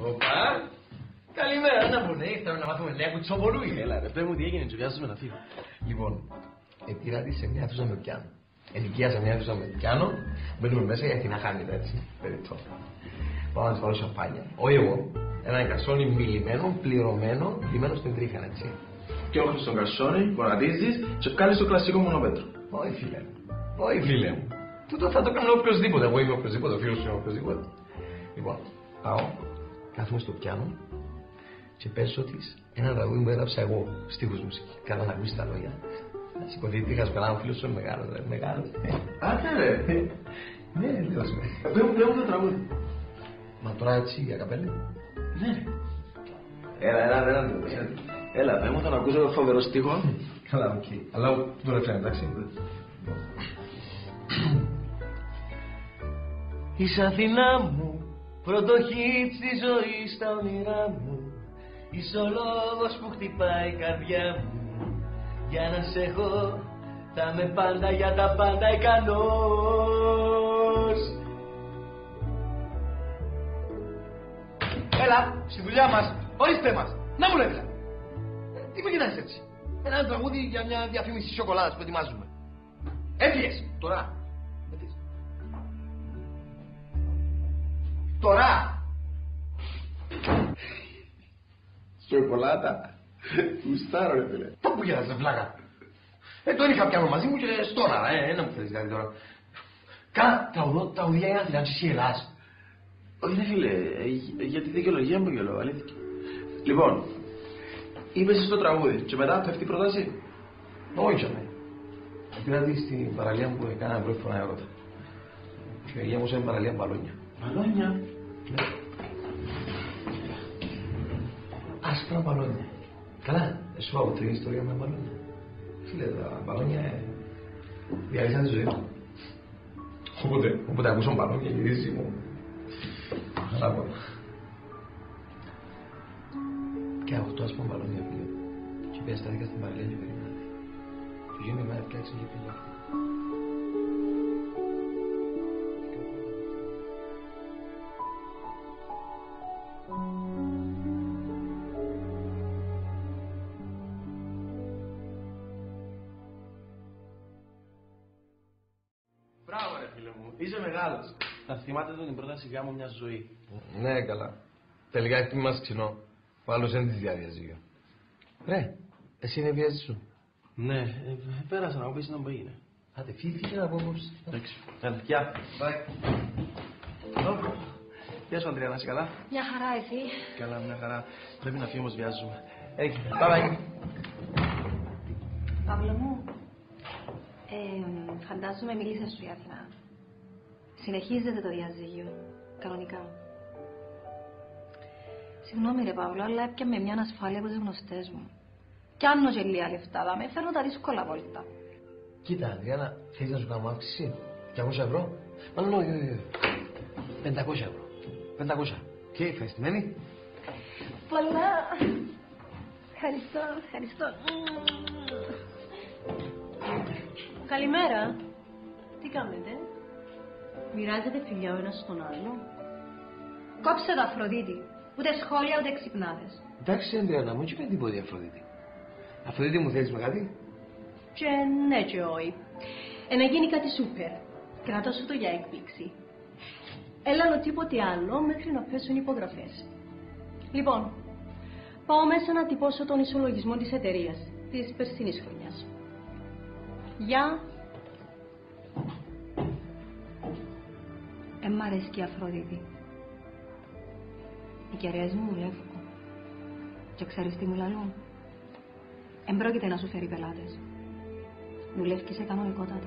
Οπα! Καλημέρα, να πούνε, ήρθαμε να μάθουμε νέα κουτσοβολούια. Έλα ρε, πες μου τι έγινε, τσοβιάζουμε να φύγω. Λοιπόν, πήρα τη σε μια αίθουσα με πιάνο. Ενοικίασα μια αίθουσα με πιάνο, μπαίνουμε μέσα γιατί να χάνει έτσι, περίπτωση. Πάω να της βάλω σαμπάνια. Όχι εγώ, ένα καρσόνι μιλημένο, πληρωμένο, λιμένο στην τρίχα, έτσι. Και όχι στον καρσόνι, γονατίζεις και βγάλεις το κλασικό μονοπέτρο. Όχι φίλε μου, όχι φίλε μου. Τούτο θα το κάνω οποιοδήποτε, εγώ είμαι οποιοδήποτε, ο φίλος σου είναι οποιοδήποτε. Λοιπόν, πάω, κάθομαι στο πιάνο και παίζω της ένα τραγούδι που έγραψα εγώ, στίχους μουσική. Κάτα να ακούσεις τα λόγια. Να σηκωθεί τη χασπερά, ο φίλος σου είναι μεγάλος, ρε, μεγάλος. Άντε ρε. Ναι, λέω σου. Πες μου το τραγούδι. Μα τώρα έτσι για καπέλα. Ναι. Έλα, πες μου θα ακούσω το φοβερό στίχο. Καλά, οκ. Αλλά το ρεφρέν, εντάξει. Είσαι Αθηνά μου, πρώτο χιτ στη ζωή στα όνειρά μου. Είσαι ο λόγος που χτυπάει η καρδιά μου. Για να σε έχω, θα με πάντα για τα πάντα ικανός. Έλα, στη δουλειά μας, ορίστε μας, να μου λέτε. Τι με κοιτάζεις έτσι. Ένα τραγούδι για μια διαφήμιση σοκολάτας που ετοιμάζουμε. Έφυγες, τώρα. Έφυγες. Τώρα. Σοκολάτα. Γουστάρω ρε φίλε. Πού γελάσαι βλάκα. Τον είχα πιάνω μαζί μου και τώρα, να μου θέλεις κάτι τώρα. Κάνα τραγουδία για να την εσύ Ελλάς. Όχι ρε φίλε, για τη δικαιολογία μου γελώ, αλήθεια. Λοιπόν, είπες στο τραγούδι και μετά πέφτει η πρόταση. Όχι, ναι. Πήρα στην παραλία που έκανα πρώτη φορά ερώτα. Και γέμωσα την παραλία μπαλόνια. Μπαλόνια. Ναι. Άσπρα μπαλόνια. Καλά, σου από την ιστορία με μπαλόνια. Φίλε, τα μπαλόνια διαλύσαν τη ζωή μου. Όποτε ακούσω μπαλόνια γυρίζει μου. Αλλά πω. Και 8 άσπρα μπαλόνια φίλε. Και πια στάθηκα στην παραλία και περίμενα. Του γίνει η μέρα φτιάξει και πήγα. Μπράβο ρε φίλε μου, είσαι μεγάλος. Θα θυμάται τον την πρόταση για μου μια ζωή. Ναι, καλά. Τελικά έχει μας ξινό. Ο άλλος δεν της διαδιαζύγιο. Ρε, εσύ είναι βιαζή σου. Ναι, πέρασα να μου πεις να μου έγινε. Άντε, φύγε να πω απόψε. Εντάξει, έλα, γεια. Γεια σου Αντρέα, να είσαι καλά. Μια χαρά εσύ. Καλά, μια χαρά. Πρέπει να φύγω όμως βιάζομαι. Έχει, bye. Παύλο μου, φαντάζομαι μίλησα σου η Αθηνά. Συνεχίζεται το διαζύγιο, κανονικά. Συγγνώμη ρε Παύλο, αλλά έπιαμε μια ανασφάλεια από τις γνωστές μου. Κι αν και λίγα λεφτά, με φέρνω τα δύσκολα βόλτα. Κοίτα, Ανδριάννα, θέλεις να σου κάνω αύξηση? 200 ευρώ? Μάλλον όχι. 500 ευρώ. 500. Και ευχαριστημένη. Πολλά. Ευχαριστώ. Καλημέρα. Τι κάνετε? Μοιράζετε φιλιά ο ένας στον άλλο? Κόψε το Αφροδίτη. Ούτε σχόλια ούτε ξυπνάδες. Εντάξει, Ανδριάννα, μου έτσι είπε τίποτα η Αφροδίτη. Αφροδίτη μου θέλεις με κάτι? Και ναι και όχι. Να γίνει κάτι σούπερ. Κρατώ σου το για έκπληξη. Έλα τίποτε άλλο μέχρι να πέσουν οι υπογραφές. Λοιπόν, πάω μέσα να τυπώσω τον ισολογισμό της εταιρείας της περσινής χρονιάς. Γεια. Μ' αρέσει και η Αφροδίτη. Οι κεραίες μου δουλεύουν. Και ξέρεις τι μου λαλούν? Εν πρόκειται να σου φέρει πελάτες. Δουλεύει σε κανονικότατα.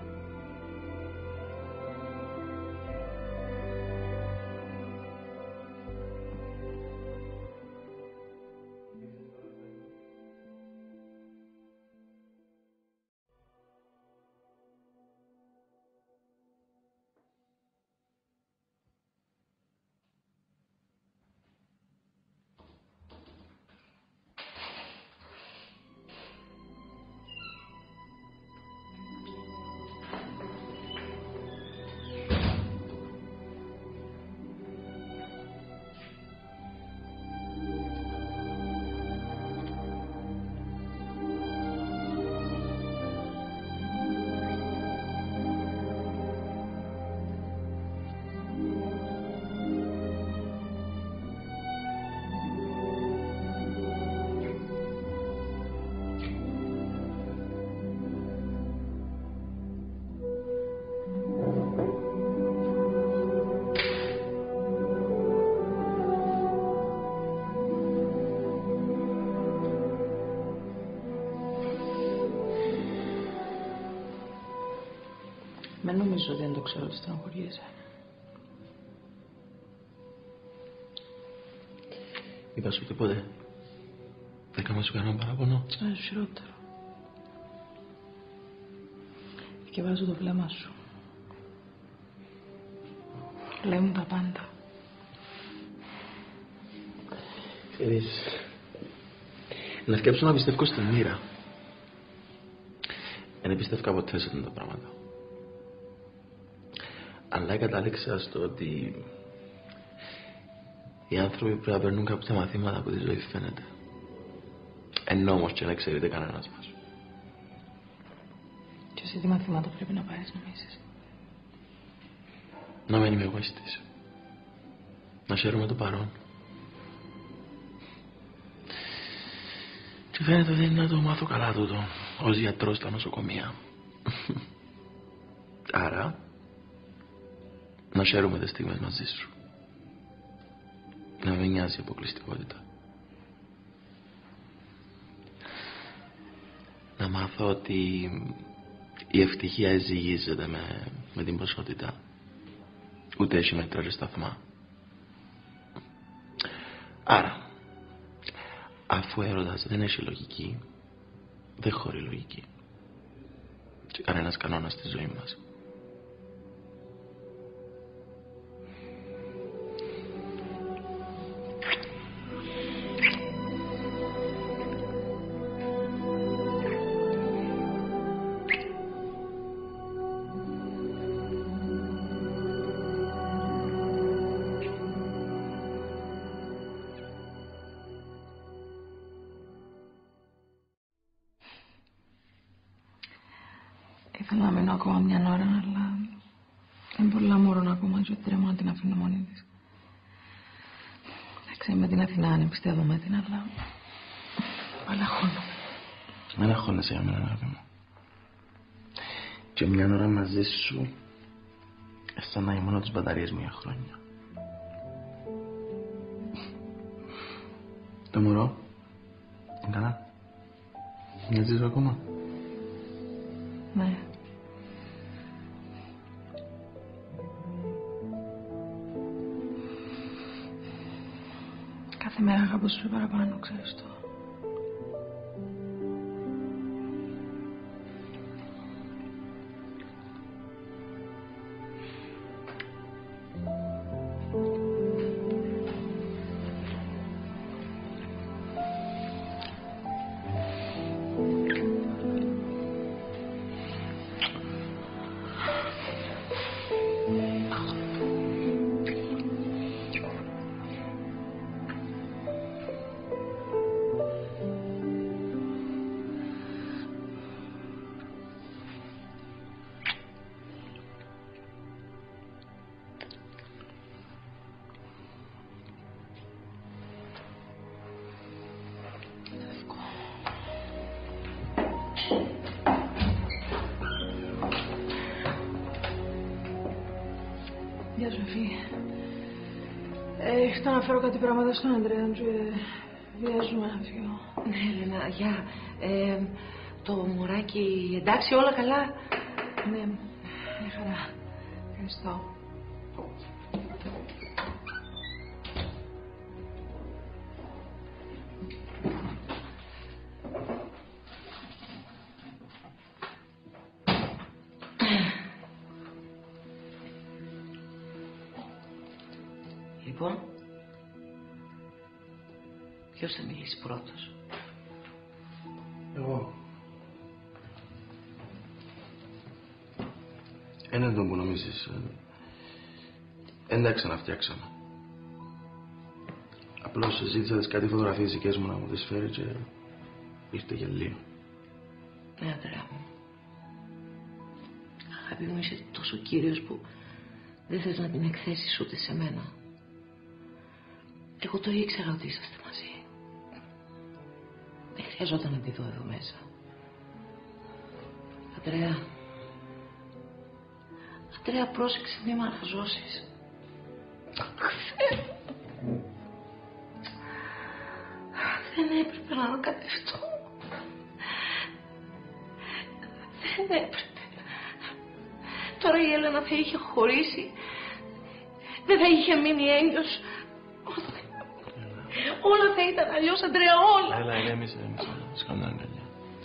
Με νομίζω ότι δεν το ξέρω ότι στενοχωριέσαι. Είπα σου τίποτε. Δεν έκανα σου κανένα παράπονο. Σου χειρότερο. Θυκευάζω το βλέμμα σου. Λέει μου τα πάντα. Ξέρεις, να σκέψω να πιστεύω στη μοίρα. Δεν πιστεύω ποτέ σε αυτά τα πράγματα. Αλλά κατάληξα στο ότι οι άνθρωποι πρέπει να παίρνουν κάποια μαθήματα από τη ζωή, φαίνεται. Ενώ όμως και να ξέρετε κανένας μας. Και εσύ τι μαθήματα πρέπει να πάρεις, νομίζεις? Να μην είμαι εγωιστής. Να χαίρομαι το παρόν. Και φαίνεται ότι είναι να το μάθω καλά τούτο, ως γιατρός στα νοσοκομεία. Άρα, να χαίρομαι τις στιγμές μαζί σου. Να με νοιάζει η αποκλειστικότητα. Να μάθω ότι η ευτυχία εζυγίζεται με την ποσότητα. Ούτε έχει μέτρα και σταθμά. Άρα, αφού έρωτας δεν έχει λογική, δεν χωρεί λογική. Και κανένας κανόνας στη ζωή μας. Ήθελα να μείνω ακόμα μια ώρα, αλλά είναι πολλά μωρών ακόμα και ότι να την αφήνω μόνη της. Εντάξει, με την Αθηνά ανεπιστεύομαι την, αλλά παλαχώνω. Μην αγχώνεσαι για μένα, αγάπη μου. Και μια ώρα μαζί σου, σαν να ήμουν τις μπαταρίες μου για χρόνια. Το μωρό, είναι καλά? Μοιάζεις ακόμα? Ναι. Κάθε μέρα αγαπώ σου παραπάνω, ξέρεις το. Γεια σου, Εφή. Ήρθα να φέρω κάτι πράγματα στον Ανδρέα και βιάζομαι να φύγω. Ναι, Έλενα, γεια. Το μωράκι, εντάξει, όλα καλά? Ναι, μια χαρά. Ευχαριστώ. Λοιπόν, ποιος θα μιλήσει πρώτος? Εγώ. Είναι το που νομίζεις. Εντάξει να φτιάξαμε. Απλώς ζήτησα τις κάτι φωτογραφίες δικές μου να μου τις φέρει και ήρθε για λίγο. Ναι, Ανδρέα μου. Αγάπη μου, είσαι τόσο κύριος που δεν θες να την εκθέσεις ούτε σε μένα. Εγώ το ήξερα ότι είσαστε μαζί. Δεν χρειαζόταν να τη δω εδώ μέσα. Αντρέα, πρόσεξε μη με αναζώσεις. Δεν έπρεπε να ανακατευτώ. Δεν έπρεπε. Τώρα μάνα θα είχε χωρίσει. Δεν θα είχε μείνει έγκυος. Όλα θα ήταν αλλιώς, Αντρέα, όλα. Έλα, ηρέμησε. Σκάντα αγκαλιά.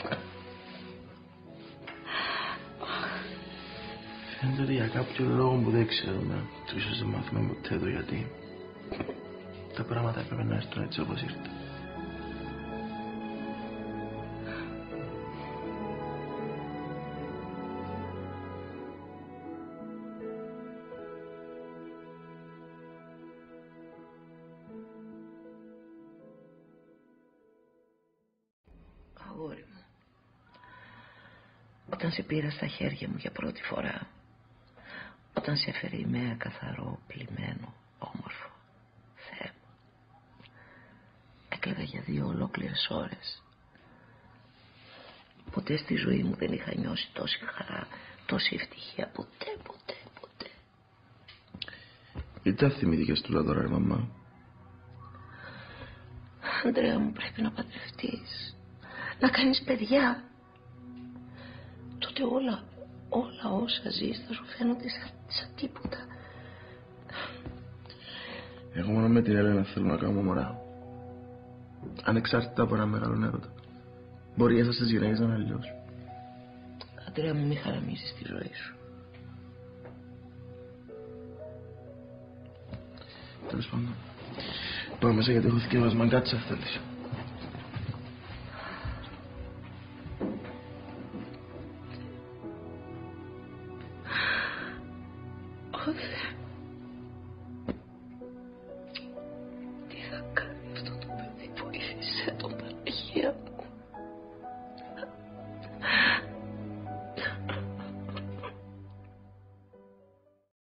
Φαίνεται ότι για κάποιο λόγο που δεν ξέρουμε, ίσως δεν μάθουμε ποτέ το γιατί, τα πράγματα έπρεπε να έρθουν έτσι όπως ήρθαν. Αγόρι μου, όταν σε πήρα στα χέρια μου για πρώτη φορά, όταν σε έφερε η μέρα καθαρό, πλημμένο, όμορφο, Θεέ μου, έκλαιγα για 2 ολόκληρες ώρες. Ποτέ στη ζωή μου δεν είχα νιώσει τόση χαρά, τόση ευτυχία, ποτέ. Γιατί τα θυμήθηκες του τώρα, ρε μαμά? Αντρέα μου, πρέπει να παντρευτείς, να κάνεις παιδιά. Τότε όλα όσα ζεις θα σου φαίνονται σαν τίποτα. Εγώ μόνο με την Έλενα θέλω να κάνω μωρά. Ανεξάρτητα από ένα μεγάλο έρωτα. Μπορεί εσάς τις γυναίκες να είναι αλλιώς. Αντρέα μου, μη χαραμίζεις τη ζωή σου. Τέλος πάντων, πάω μέσα γιατί έχω θυκεύασμα. Κάτσε αυτά της. Ω,